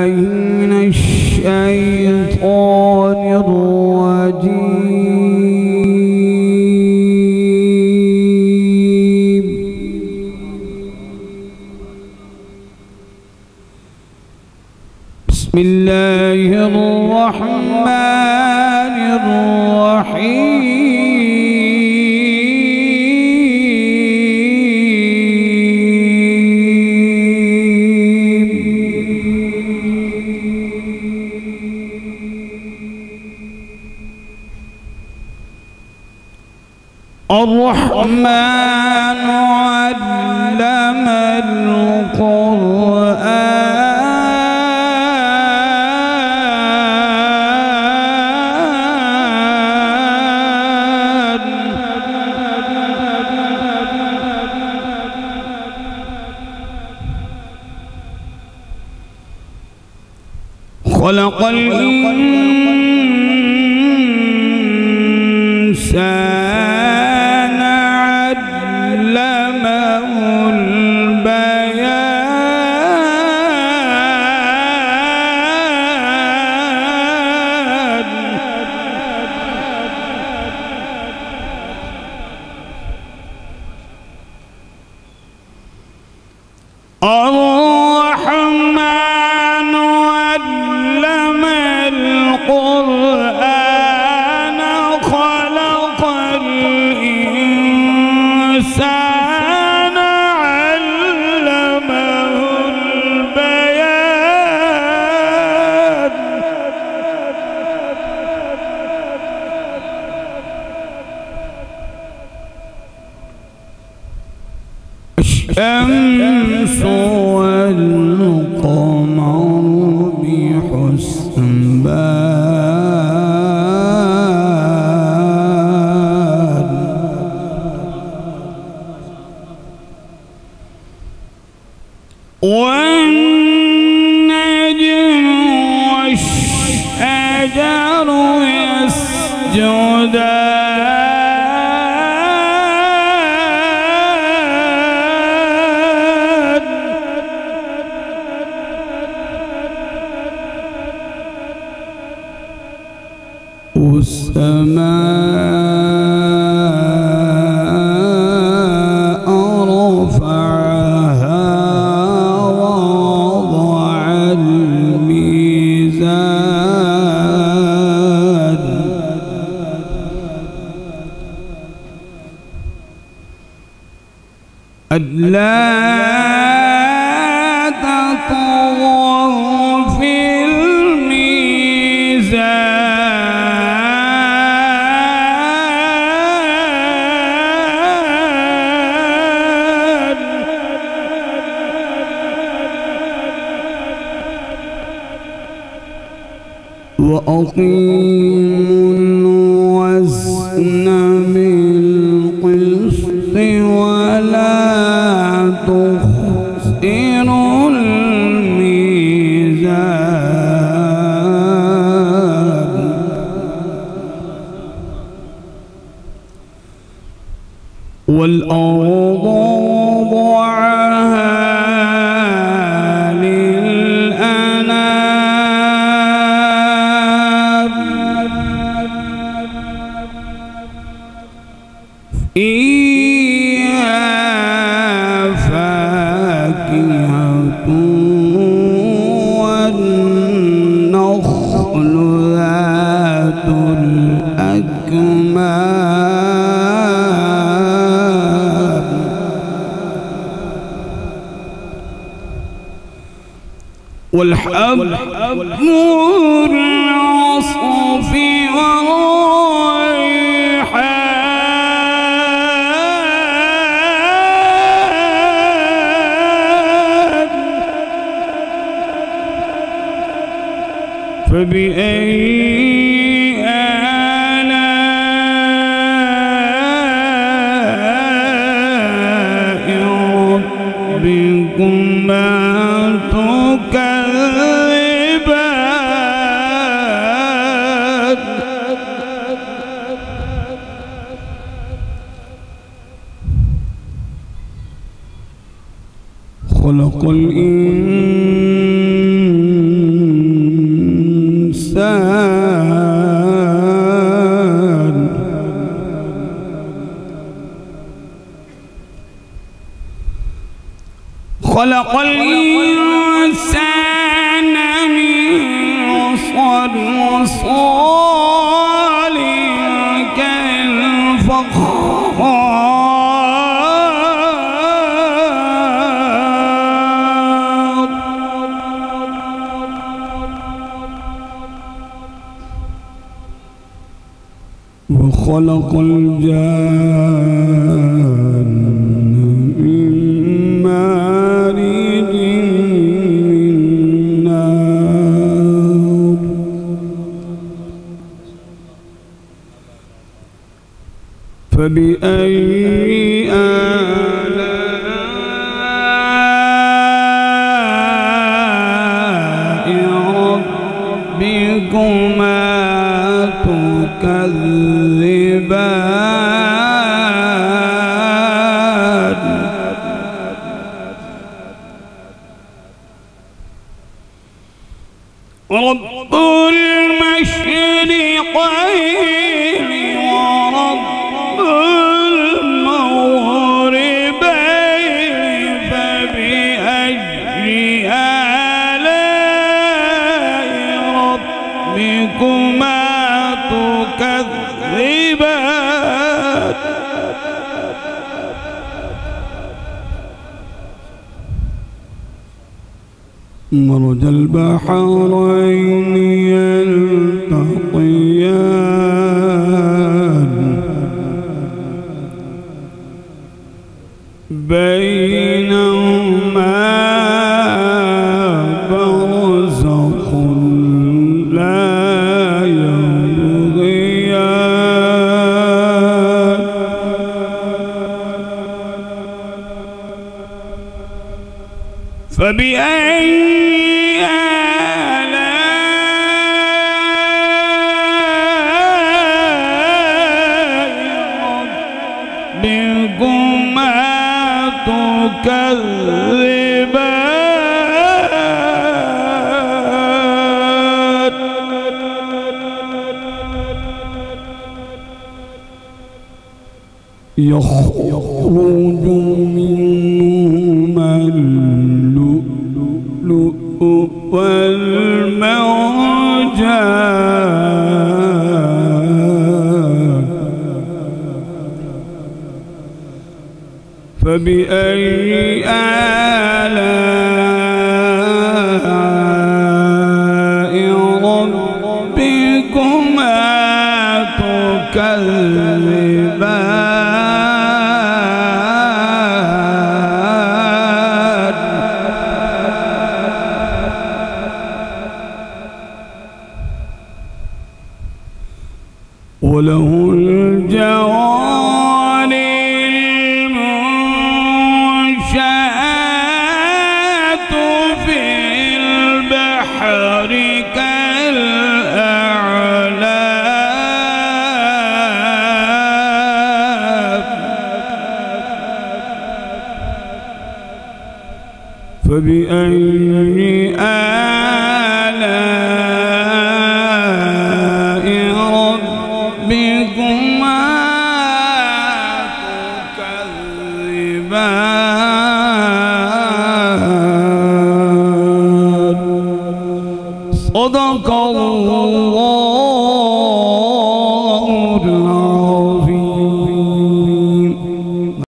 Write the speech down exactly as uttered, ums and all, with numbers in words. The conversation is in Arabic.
بالله من الشيطان الرجيم. بسم الله الرحمن الرحيم. الرحمن علم القرآن خلق الإنسان علمه البيان. الرحمن علم القرآن خلق الإنسان علمه البيان. الشمس والقمر بحسبان والنجم والشجر يسجدان. والسماء رفعها ووضع الميزان ألا تطغوا في الميزان وأقيموا الوزن بالقسط ولا تخسروا الميزان والأرض وضعها للأنام فيها فاكهة والنخل ذات الأكمام والحب العصف والريحان فبأي آلاء ربكما تكذبان خلق الإنسان الإنسان خلق الإنسان من صلصال كالفخار وخلق الجان من مارج من نار فبأي آلاء ربكما تكذبان رب المشرقين ورب المغربين فبأي آلاء ربكما تكذبان مرج البحرين يلتقيان بينهما برزخ لا يبغيان فبأي تكذبان يخرج منهما اللؤلؤ والمرجان فبأي آلاء ربكما تكذبان وله الجوار المنشآت في البحر كالأعلام فبأي آلاء ربكما تكذبان صدق الله